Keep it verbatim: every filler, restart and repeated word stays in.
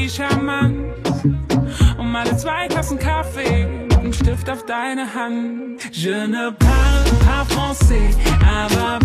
wie charmant. Und meine zwei Tassen Kaffee, ein Stift auf deine Hand. Je ne parle pas français, aber